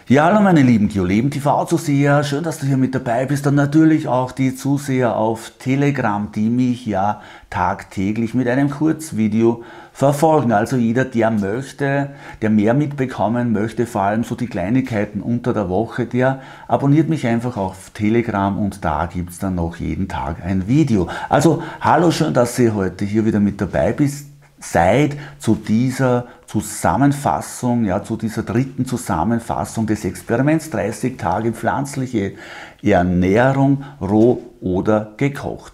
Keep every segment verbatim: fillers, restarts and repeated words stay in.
Ja, hallo meine lieben GeoLeben T V-Zuseher, schön, dass du hier mit dabei bist und natürlich auch die Zuseher auf Telegram, die mich ja tagtäglich mit einem Kurzvideo verfolgen. Also jeder, der möchte, der mehr mitbekommen möchte, vor allem so die Kleinigkeiten unter der Woche, der abonniert mich einfach auf Telegram und da gibt es dann noch jeden Tag ein Video. Also hallo, schön, dass ihr heute hier wieder mit dabei bist. Seid zu dieser Zusammenfassung, ja, zu dieser dritten Zusammenfassung des Experiments dreißig Tage pflanzliche Ernährung, roh oder gekocht.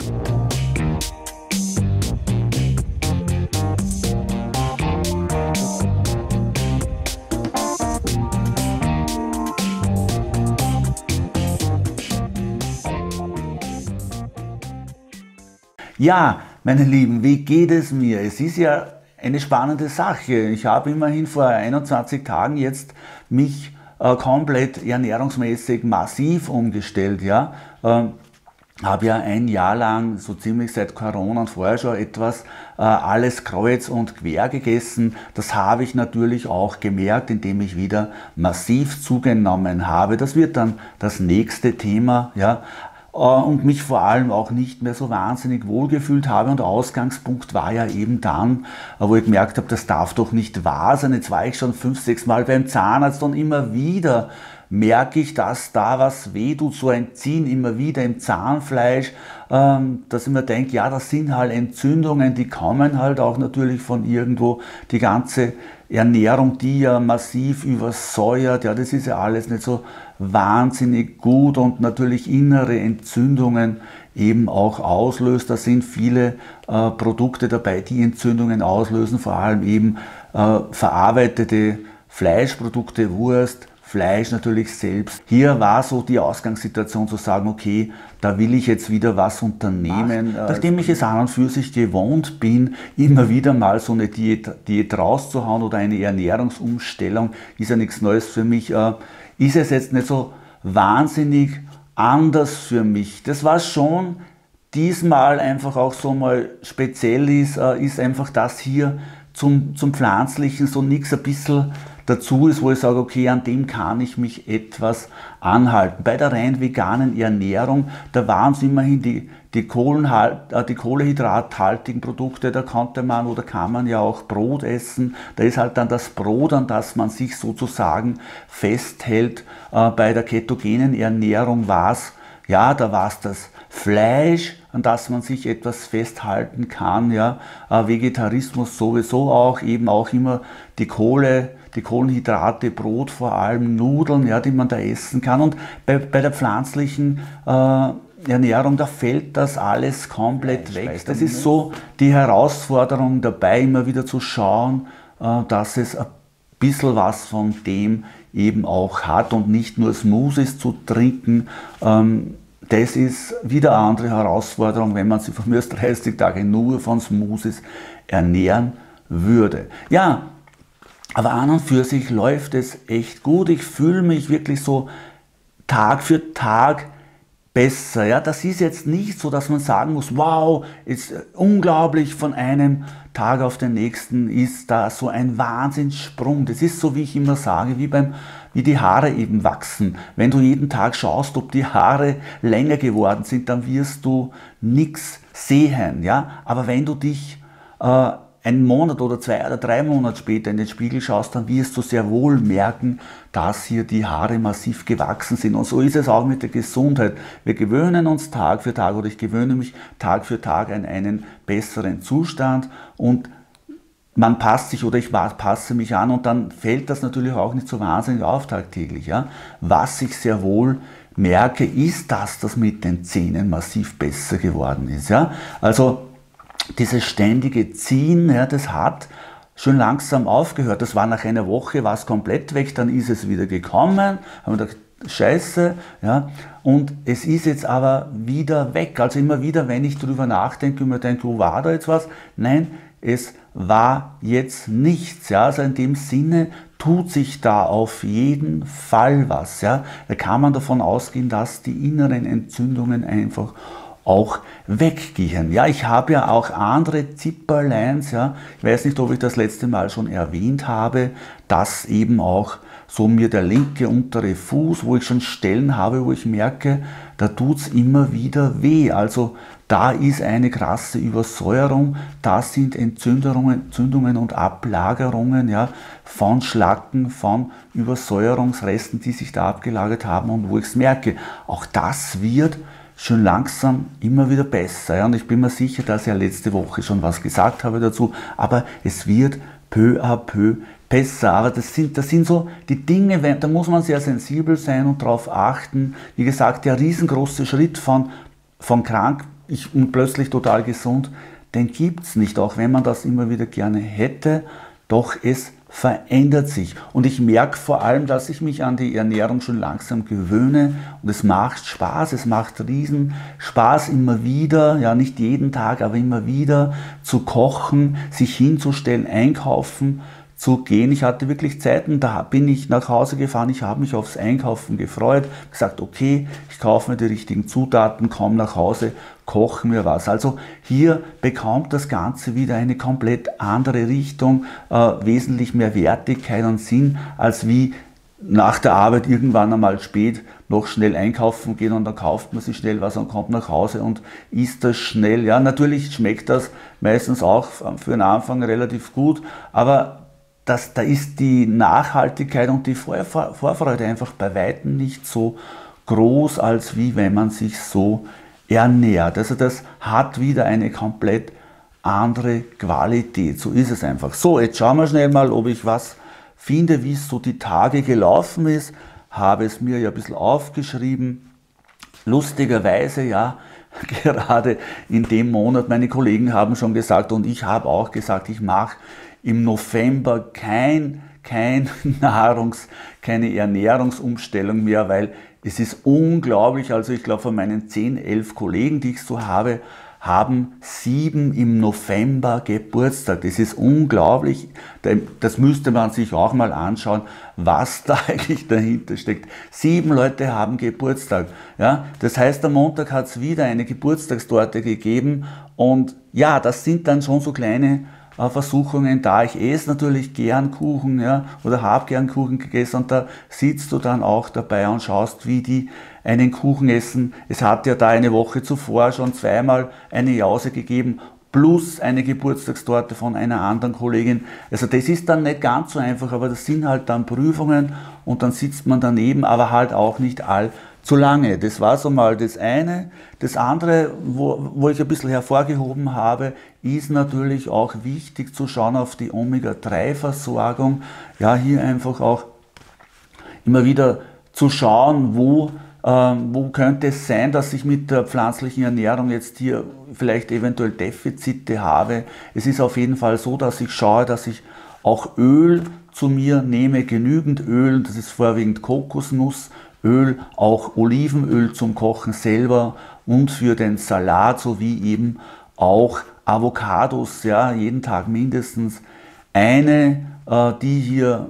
Ja, meine Lieben, wie geht es mir? Es ist ja eine spannende Sache. Ich habe immerhin vor einundzwanzig Tagen jetzt mich äh, komplett ernährungsmäßig massiv umgestellt. Ja? Äh, habe ja ein Jahr lang, so ziemlich seit Corona und vorher schon etwas, äh, alles kreuz und quer gegessen. Das habe ich natürlich auch gemerkt, indem ich wieder massiv zugenommen habe. Das wird dann das nächste Thema. Ja? Und mich vor allem auch nicht mehr so wahnsinnig wohlgefühlt habe. Und Ausgangspunkt war ja eben dann, wo ich gemerkt habe, das darf doch nicht wahr sein. Jetzt war ich schon fünf, sechs Mal beim Zahnarzt und immer wieder merke ich, dass da was weh tut, so ein Ziehen immer wieder im Zahnfleisch, ähm, dass ich mir denke, ja, das sind halt Entzündungen, die kommen halt auch natürlich von irgendwo. Die ganze Ernährung, die ja massiv übersäuert, ja, das ist ja alles nicht so wahnsinnig gut und natürlich innere Entzündungen eben auch auslöst. Da sind viele äh, Produkte dabei, die Entzündungen auslösen, vor allem eben äh, verarbeitete Fleischprodukte, Wurst, Fleisch natürlich selbst. Hier war so die Ausgangssituation zu sagen, okay, da will ich jetzt wieder was unternehmen. Ach, nachdem ich es an und für sich gewohnt bin, immer wieder mal so eine Diät, Diät rauszuhauen oder eine Ernährungsumstellung, ist ja nichts Neues für mich, äh, ist es jetzt nicht so wahnsinnig anders für mich. Das war schon diesmal einfach auch so mal speziell ist, äh, ist einfach das hier zum, zum Pflanzlichen so nichts ein bisschen dazu ist, wo ich sage, okay, an dem kann ich mich etwas anhalten. Bei der rein veganen Ernährung, da waren es immerhin die, die, Kohlenhalt, äh, die kohlenhydrathaltigen Produkte, da konnte man oder kann man ja auch Brot essen. Da ist halt dann das Brot, an das man sich sozusagen festhält. Äh, bei der ketogenen Ernährung war es, ja, da war es das Fleisch, an das man sich etwas festhalten kann. Ja. Äh, Vegetarismus sowieso auch, eben auch immer die Kohle, die Kohlenhydrate, Brot, vor allem Nudeln, ja, die man da essen kann. Und bei, bei der pflanzlichen äh, Ernährung, da fällt das alles komplett weg. Das ist so die Herausforderung dabei, immer wieder zu schauen, äh, dass es ein bisschen was von dem eben auch hat und nicht nur Smoothies zu trinken. Ähm, das ist wieder eine andere Herausforderung, wenn man sich von mir aus dreißig Tage nur von Smoothies ernähren würde. Ja, aber an und für sich läuft es echt gut. Ich fühle mich wirklich so Tag für Tag besser. Ja, das ist jetzt nicht so, dass man sagen muss, wow, ist unglaublich, von einem Tag auf den nächsten ist da so ein Wahnsinnssprung. Das ist so, wie ich immer sage, wie beim wie die Haare eben wachsen. Wenn du jeden Tag schaust, ob die Haare länger geworden sind, dann wirst du nichts sehen. Ja? Aber wenn du dich äh, einen Monat oder zwei oder drei Monate später in den Spiegel schaust, dann wirst du sehr wohl merken, dass hier die Haare massiv gewachsen sind. Und so ist es auch mit der Gesundheit. Wir gewöhnen uns Tag für Tag oder ich gewöhne mich Tag für Tag an einen besseren Zustand und man passt sich oder ich passe mich an und dann fällt das natürlich auch nicht so wahnsinnig auf tagtäglich. Ja? Was ich sehr wohl merke, ist, dass das mit den Zähnen massiv besser geworden ist. Ja? Also dieses ständige Ziehen, ja, das hat schon langsam aufgehört. Das war nach einer Woche, war es komplett weg, dann ist es wieder gekommen. Haben wir gedacht, Scheiße, ja, und es ist jetzt aber wieder weg. Also immer wieder, wenn ich darüber nachdenke und mir denke, wo war da jetzt was? Nein, es war jetzt nichts. Ja. Also in dem Sinne tut sich da auf jeden Fall was. Ja. Da kann man davon ausgehen, dass die inneren Entzündungen einfach auch weggehen. Ja, ich habe ja auch andere Zipperleins, ja. Ich weiß nicht, ob ich das letzte Mal schon erwähnt habe, dass eben auch so mir der linke untere Fuß, wo ich schon Stellen habe, wo ich merke, da tut es immer wieder weh. Also da ist eine krasse Übersäuerung, da sind Entzündungen, Entzündungen und Ablagerungen, ja, von Schlacken, von Übersäuerungsresten, die sich da abgelagert haben und wo ich es merke. Auch das wird schon langsam immer wieder besser. Ja, und ich bin mir sicher, dass ich ja letzte Woche schon was gesagt habe dazu, aber es wird peu à peu besser. Aber das sind, das sind so die Dinge, da muss man sehr sensibel sein und darauf achten. Wie gesagt, der riesengroße Schritt von, von krank ich, und plötzlich total gesund, den gibt es nicht, auch wenn man das immer wieder gerne hätte, doch es verändert sich. Und ich merke vor allem, dass ich mich an die Ernährung schon langsam gewöhne und es macht Spaß, es macht riesen Spaß immer wieder, ja nicht jeden Tag, aber immer wieder zu kochen, sich hinzustellen, einkaufen zu gehen. Ich hatte wirklich Zeiten, da bin ich nach Hause gefahren, ich habe mich aufs Einkaufen gefreut, gesagt, okay, ich kaufe mir die richtigen Zutaten, komme nach Hause, koche mir was. Also hier bekommt das Ganze wieder eine komplett andere Richtung, äh, wesentlich mehr Wertigkeit und Sinn, als wie nach der Arbeit irgendwann einmal spät noch schnell einkaufen gehen und dann kauft man sich schnell was und kommt nach Hause und isst das schnell. Ja, natürlich schmeckt das meistens auch für den Anfang relativ gut, aber Das, da ist die Nachhaltigkeit und die Vorfreude einfach bei weitem nicht so groß, als wie wenn man sich so ernährt. Also das hat wieder eine komplett andere Qualität. So ist es einfach. So, jetzt schauen wir schnell mal, ob ich was finde, wie es so die Tage gelaufen ist. Habe es mir ja ein bisschen aufgeschrieben. Lustigerweise, ja, gerade in dem Monat, meine Kollegen haben schon gesagt und ich habe auch gesagt, ich mache im November kein, kein Nahrungs-, keine Ernährungsumstellung mehr, weil es ist unglaublich, also ich glaube von meinen zehn, elf Kollegen, die ich so habe, haben sieben im November Geburtstag. Das ist unglaublich, das müsste man sich auch mal anschauen, was da eigentlich dahinter steckt. Sieben Leute haben Geburtstag. Ja? Das heißt, am Montag hat es wieder eine Geburtstagstorte gegeben und ja, das sind dann schon so kleine Versuchungen da. Ich esse natürlich gern Kuchen, ja, oder habe gern Kuchen gegessen und da sitzt du dann auch dabei und schaust, wie die einen Kuchen essen. Es hat ja da eine Woche zuvor schon zweimal eine Jause gegeben, plus eine Geburtstagstorte von einer anderen Kollegin. Also das ist dann nicht ganz so einfach, aber das sind halt dann Prüfungen und dann sitzt man daneben, aber halt auch nicht allzu lange. Das war so mal das eine. Das andere, wo, wo ich ein bisschen hervorgehoben habe, ist natürlich auch wichtig zu schauen auf die Omega drei Versorgung. Ja, hier einfach auch immer wieder zu schauen, wo, ähm, wo könnte es sein, dass ich mit der pflanzlichen Ernährung jetzt hier vielleicht eventuell Defizite habe. Es ist auf jeden Fall so, dass ich schaue, dass ich auch Öl zu mir nehme, genügend Öl, das ist vorwiegend Kokosnussöl, auch Olivenöl zum Kochen selber und für den Salat sowie eben auch Avocados, ja, jeden Tag mindestens eine, äh, die hier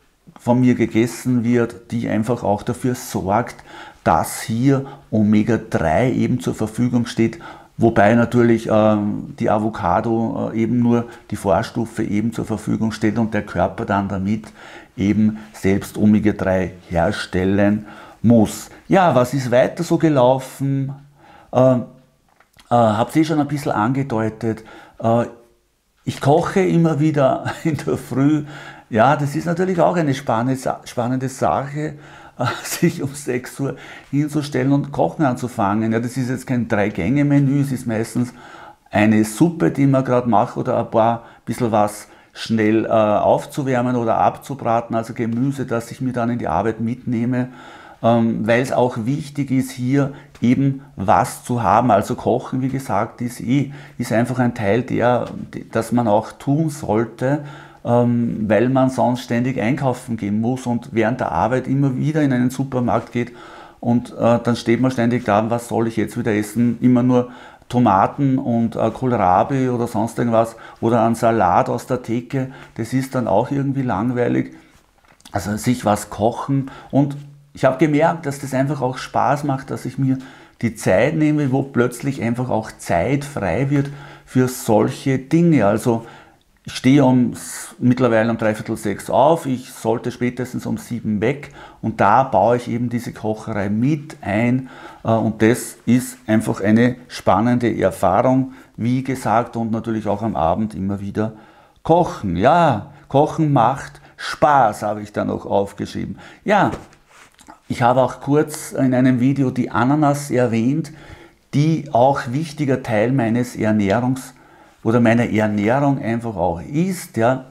von mir gegessen wird, die einfach auch dafür sorgt, dass hier Omega drei eben zur Verfügung steht, wobei natürlich ähm, die Avocado äh, eben nur die Vorstufe eben zur Verfügung steht und der Körper dann damit eben selbst Omega drei herstellen muss. Ja, was ist weiter so gelaufen? Äh, äh, Habt ihr schon ein bisschen angedeutet. Äh, ich koche immer wieder in der Früh. Ja, das ist natürlich auch eine spannende, spannende Sache, äh, sich um sechs Uhr hinzustellen und kochen anzufangen. Ja, das ist jetzt kein Drei-Gänge-Menü, es ist meistens eine Suppe, die man gerade macht oder ein paar bisschen was schnell äh, aufzuwärmen oder abzubraten, also Gemüse, das ich mir dann in die Arbeit mitnehme. Ähm, weil es auch wichtig ist, hier eben was zu haben. Also Kochen, wie gesagt, ist, eh, ist einfach ein Teil, der, das man auch tun sollte, ähm, weil man sonst ständig einkaufen gehen muss und während der Arbeit immer wieder in einen Supermarkt geht und äh, dann steht man ständig da, was soll ich jetzt wieder essen? Immer nur Tomaten und äh, Kohlrabi oder sonst irgendwas oder ein Salat aus der Theke. Das ist dann auch irgendwie langweilig. Also sich was kochen und ich habe gemerkt, dass das einfach auch Spaß macht, dass ich mir die Zeit nehme, wo plötzlich einfach auch Zeit frei wird für solche Dinge. Also ich stehe um, mittlerweile um dreiviertel sechs auf, ich sollte spätestens um sieben weg und da baue ich eben diese Kocherei mit ein und das ist einfach eine spannende Erfahrung, wie gesagt, und natürlich auch am Abend immer wieder kochen. Ja, kochen macht Spaß, habe ich da noch aufgeschrieben. Ja, ich habe auch kurz in einem Video die Ananas erwähnt, die auch wichtiger Teil meines Ernährungs- oder meiner Ernährung einfach auch ist. Ja.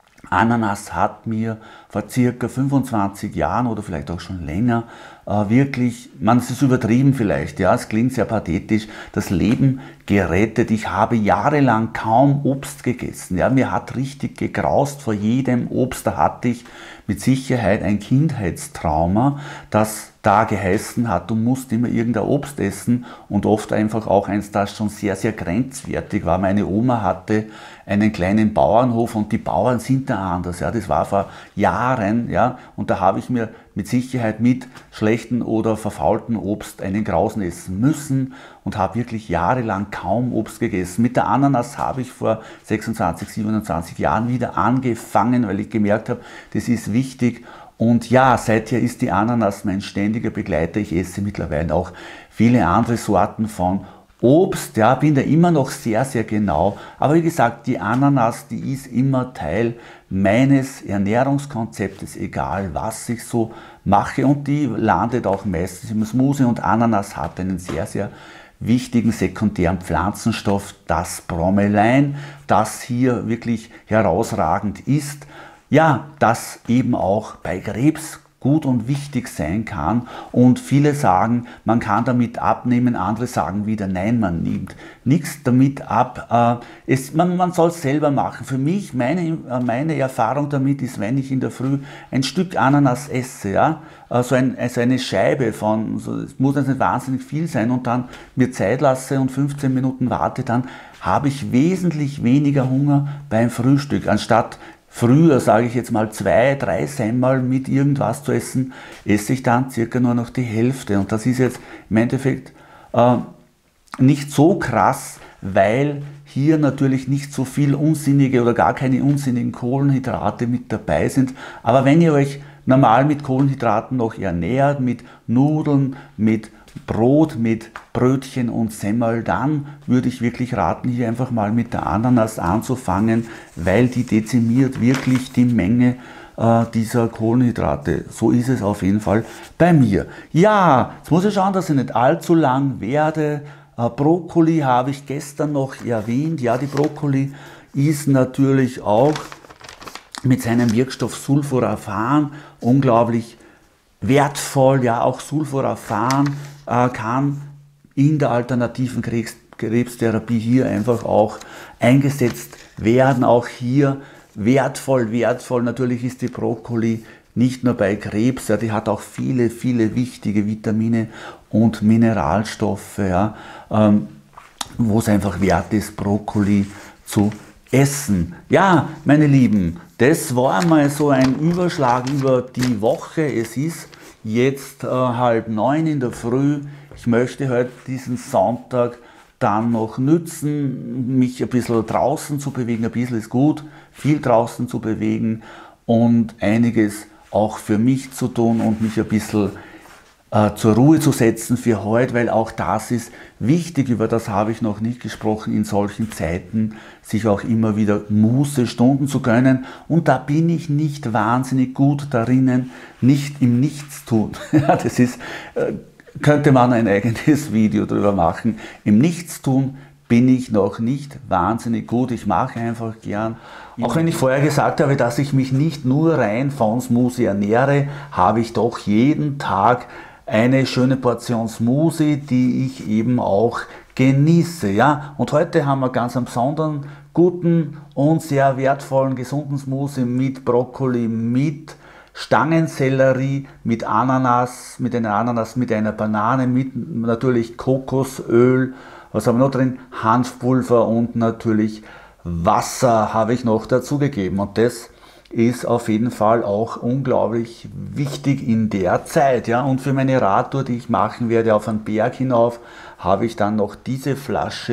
Ananas hat mir vor circa fünfundzwanzig Jahren oder vielleicht auch schon länger äh, wirklich, man, es ist übertrieben vielleicht, ja, es klingt sehr pathetisch, das Leben gerettet. Ich habe jahrelang kaum Obst gegessen. Ja, mir hat richtig gegraust vor jedem Obst. Da hatte ich mit Sicherheit ein Kindheitstrauma, das da geheißen hat, du musst immer irgendein Obst essen und oft einfach auch eins, das schon sehr, sehr grenzwertig war. Meine Oma hatte einen kleinen Bauernhof und die Bauern sind da anders. Ja, das war vor Jahren, ja, und da habe ich mir mit Sicherheit mit schlechten oder verfaulten Obst einen Grausen essen müssen und habe wirklich jahrelang kaum Obst gegessen. Mit der Ananas habe ich vor sechsundzwanzig, siebenundzwanzig Jahren wieder angefangen, weil ich gemerkt habe, das ist wichtig. Und ja, seither ist die Ananas mein ständiger Begleiter. Ich esse mittlerweile auch viele andere Sorten von Obst, ja, bin da immer noch sehr, sehr genau. Aber wie gesagt, die Ananas, die ist immer Teil meines Ernährungskonzeptes, egal was ich so mache. Und die landet auch meistens im Smoothie. Und Ananas hat einen sehr, sehr wichtigen sekundären Pflanzenstoff, das Bromelain, das hier wirklich herausragend ist. Ja, das eben auch bei Krebs gut und wichtig sein kann und viele sagen, man kann damit abnehmen, andere sagen wieder, nein, man nimmt nichts damit ab. Äh, es, man man soll es selber machen. Für mich, meine, meine Erfahrung damit ist, wenn ich in der Früh ein Stück Ananas esse, ja, so, ein, so eine Scheibe von, so, es muss jetzt nicht wahnsinnig viel sein und dann mir Zeit lasse und fünfzehn Minuten warte, dann habe ich wesentlich weniger Hunger beim Frühstück, anstatt früher, sage ich jetzt mal, zwei, drei Semmel mit irgendwas zu essen, esse ich dann circa nur noch die Hälfte. Und das ist jetzt im Endeffekt äh, nicht so krass, weil hier natürlich nicht so viel unsinnige oder gar keine unsinnigen Kohlenhydrate mit dabei sind. Aber wenn ihr euch normal mit Kohlenhydraten noch ernährt, mit Nudeln, mit Brot, mit Brötchen und Semmel, dann würde ich wirklich raten, hier einfach mal mit der Ananas anzufangen, weil die dezimiert wirklich die Menge äh, dieser Kohlenhydrate. So ist es auf jeden Fall bei mir. Ja, jetzt muss ich schauen, dass ich nicht allzu lang werde. Äh, Brokkoli habe ich gestern noch erwähnt. Ja, die Brokkoli ist natürlich auch mit seinem Wirkstoff Sulforaphan unglaublich wertvoll. Ja, auch Sulforaphan äh, kann in der alternativen Krebs, Krebstherapie hier einfach auch eingesetzt werden. Auch hier wertvoll, wertvoll. Natürlich ist die Brokkoli nicht nur bei Krebs, ja, die hat auch viele, viele wichtige Vitamine und Mineralstoffe, ja, ähm, wo es einfach wert ist, Brokkoli zu essen. Ja, meine Lieben, das war mal so ein Überschlag über die Woche. Es ist jetzt äh, halb neun in der Früh. Ich möchte heute diesen Sonntag dann noch nützen, mich ein bisschen draußen zu bewegen. Ein bisschen ist gut, viel draußen zu bewegen und einiges auch für mich zu tun und mich ein bisschen äh, zur Ruhe zu setzen für heute, weil auch das ist wichtig, über das habe ich noch nicht gesprochen, in solchen Zeiten sich auch immer wieder Mußestunden zu gönnen. Und da bin ich nicht wahnsinnig gut darinnen, nicht im Nichtstun. Das ist, äh, könnte man ein eigenes Video darüber machen. Im Nichtstun bin ich noch nicht wahnsinnig gut. Ich mache einfach gern. Auch wenn ich vorher gesagt habe, dass ich mich nicht nur rein von Smoothie ernähre, habe ich doch jeden Tag eine schöne Portion Smoothie, die ich eben auch genieße. Ja? Und heute haben wir ganz einen besonderen, guten und sehr wertvollen, gesunden Smoothie mit Brokkoli, mit Stangensellerie, mit Ananas, mit einer Ananas, mit einer Banane, mit natürlich Kokosöl. Was haben wir noch drin? Hanfpulver und natürlich Wasser habe ich noch dazugegeben. Und das ist auf jeden Fall auch unglaublich wichtig in der Zeit. Ja? Und für meine Radtour, die ich machen werde auf einen Berg hinauf, habe ich dann noch diese Flasche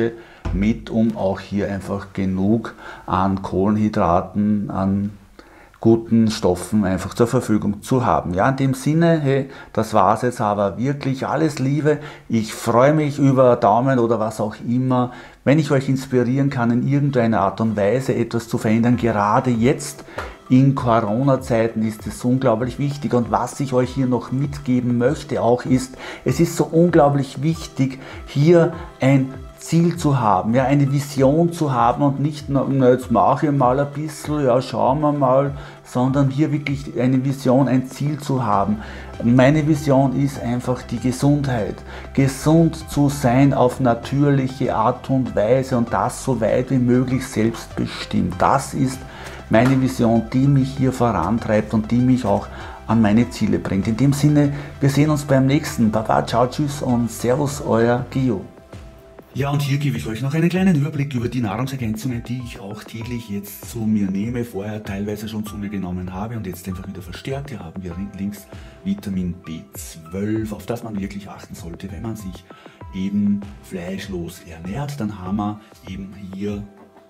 mit, um auch hier einfach genug an Kohlenhydraten, an guten Stoffen einfach zur Verfügung zu haben. Ja, in dem Sinne, hey, das war es jetzt aber wirklich. Alles Liebe. Ich freue mich über Daumen oder was auch immer, wenn ich euch inspirieren kann, in irgendeiner Art und Weise etwas zu verändern. Gerade jetzt in Corona-Zeiten ist es unglaublich wichtig. Und was ich euch hier noch mitgeben möchte auch ist, es ist so unglaublich wichtig, hier ein Ziel zu haben, ja, eine Vision zu haben und nicht, na, jetzt mache ich mal ein bisschen, ja, schauen wir mal, sondern hier wirklich eine Vision, ein Ziel zu haben. Meine Vision ist einfach die Gesundheit. Gesund zu sein auf natürliche Art und Weise und das so weit wie möglich selbstbestimmt. Das ist meine Vision, die mich hier vorantreibt und die mich auch an meine Ziele bringt. In dem Sinne, wir sehen uns beim nächsten. Baba, ciao, tschüss und servus, euer Gio. Ja, und hier gebe ich euch noch einen kleinen Überblick über die Nahrungsergänzungen, die ich auch täglich jetzt zu mir nehme, vorher teilweise schon zu mir genommen habe und jetzt einfach wieder verstärkt. Hier haben wir links Vitamin B zwölf, auf das man wirklich achten sollte, wenn man sich eben fleischlos ernährt. Dann haben wir eben hier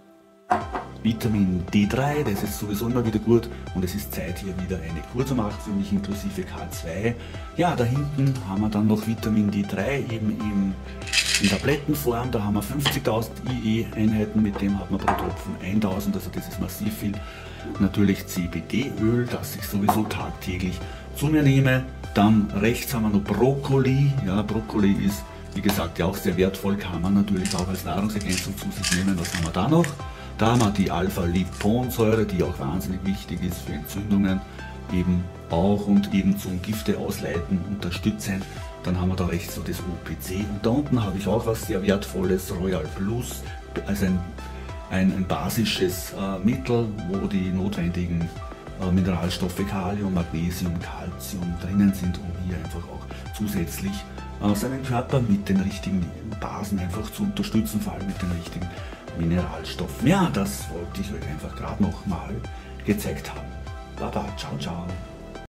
Vitamin D drei, das ist sowieso immer wieder gut und es ist Zeit, hier wieder eine Kur zu machen für mich, inklusive K zwei. Ja, da hinten haben wir dann noch Vitamin D drei eben im in Tablettenform, da haben wir fünfzigtausend I E-Einheiten, mit dem hat man pro Tropfen eintausend, also das ist massiv viel. Natürlich C B D-Öl, das ich sowieso tagtäglich zu mir nehme. Dann rechts haben wir noch Brokkoli. Ja, Brokkoli ist, wie gesagt, ja auch sehr wertvoll, kann man natürlich auch als Nahrungsergänzung zu sich nehmen. Was haben wir da noch? Da haben wir die Alpha-Liponsäure, die auch wahnsinnig wichtig ist für Entzündungen, eben auch und eben zum Gifte ausleiten unterstützen. Dann haben wir da rechts so das O P C und da unten habe ich auch was sehr Wertvolles, Royal Plus, also ein, ein, ein basisches äh, Mittel, wo die notwendigen äh, Mineralstoffe Kalium, Magnesium, Calcium drinnen sind, um hier einfach auch zusätzlich äh, seinen Körper mit den richtigen Basen einfach zu unterstützen, vor allem mit den richtigen Mineralstoffen. Ja, das wollte ich euch einfach gerade noch mal gezeigt haben. Baba, ciao, ciao.